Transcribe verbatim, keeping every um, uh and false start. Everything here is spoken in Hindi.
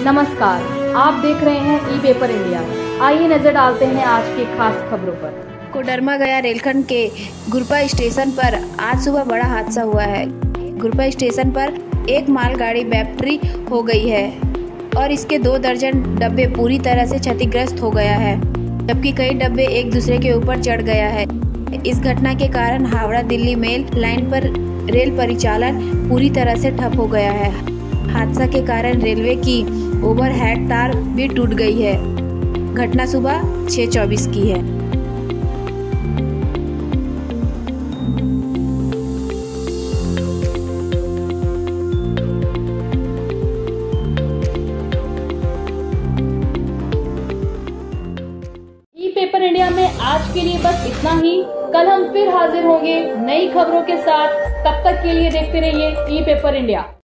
नमस्कार, आप देख रहे हैं ई पेपर इंडिया। आइए नजर डालते हैं आज की खास खबरों पर। कोडरमा गया रेलखंड के गुरपा स्टेशन पर आज सुबह बड़ा हादसा हुआ है। गुरपा स्टेशन पर एक मालगाड़ी बैटरी हो गई है और इसके दो दर्जन डब्बे पूरी तरह से क्षतिग्रस्त हो गया है, जबकि कई डब्बे एक दूसरे के ऊपर चढ़ गया है। इस घटना के कारण हावड़ा दिल्ली मेल लाइन पर रेल परिचालन पूरी तरह से ठप हो गया है। हादसा के कारण रेलवे की ओवरहेड तार भी टूट गई है। घटना सुबह छह चौबीस की है। ई पेपर इंडिया में आज के लिए बस इतना ही। कल हम फिर हाजिर होंगे नई खबरों के साथ। तब तक के लिए देखते रहिए ई पेपर इंडिया।